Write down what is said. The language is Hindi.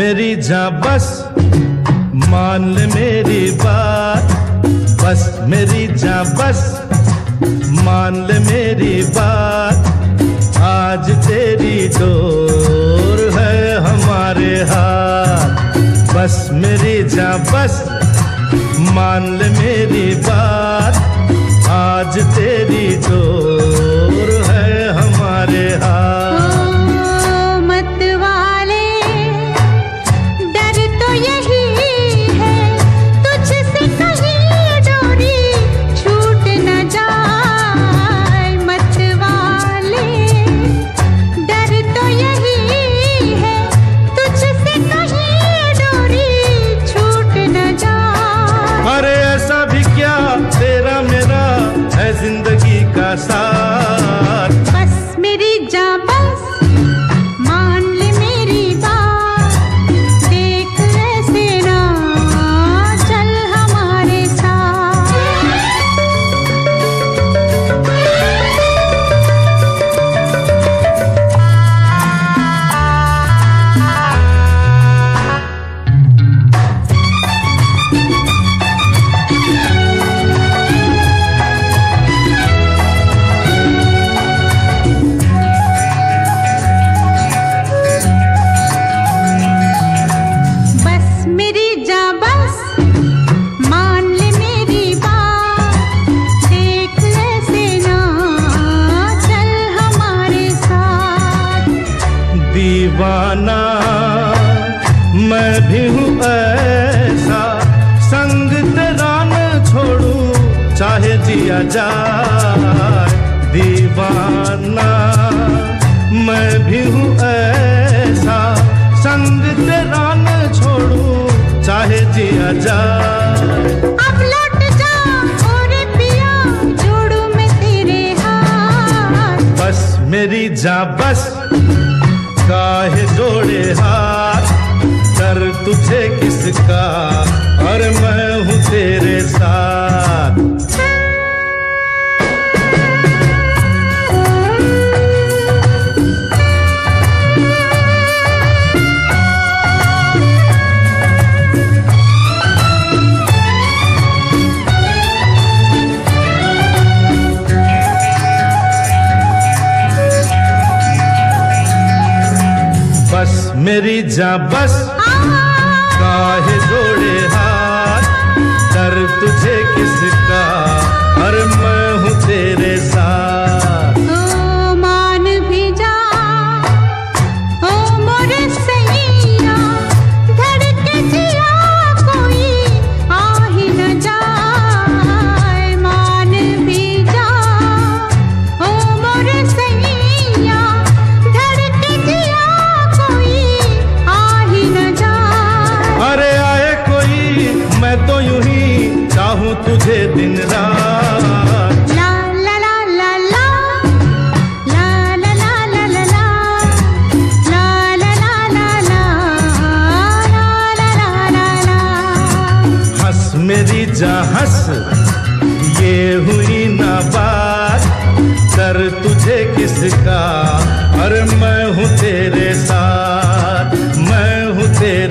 मेरी जान बस मान ले मेरी बात, बस मेरी जान बस मान ले मेरी बात। आज तेरी डोर है हमारे हाथ, बस मेरी जान बस मान ले मेरी बात। आज तेरी डोर है हमारे हाथ। जिंदगी का साथ बस मेरी जान बस मान ले मेरी बात। देख ऐसे ना चल हमारे साथ। दीवाना मैं भी हूँ ऐसा, संग तेरा न छोड़ूं चाहे जिया जाए। दीवाना मैं भी हूँ ऐसा, संग तेरा न छोड़ूं चाहे जिया जाए। अब लौट जा और पिया जोड़ू मैं तेरे हाथ। बस मेरी जान बस काहे जोड़े हाथ, कर तुझे किसका और मैं हूँ तेरे साथ। बस मेरी जान बस काहे जोड़े हाथ, कर तुझे किसका और मैं हूँ तेरे साथ। ओ मान भी जा ओ मोरे सैया, धड़के जिया कोई आ ही न जाए। मान भी जा ओ मोरे सैया, धड़के जिया अरे आए कोई मैं तो यूं ही चाहूं तुझे दिन रात। ला ला ला ला ला ला ला ला ला ला ला ला ला ला ला ला। हंस मेरी जान हंस ये हुई ना बात, कर तुझे किसका और मैं हूँ तेरे साथ, मैं हूँ तेरे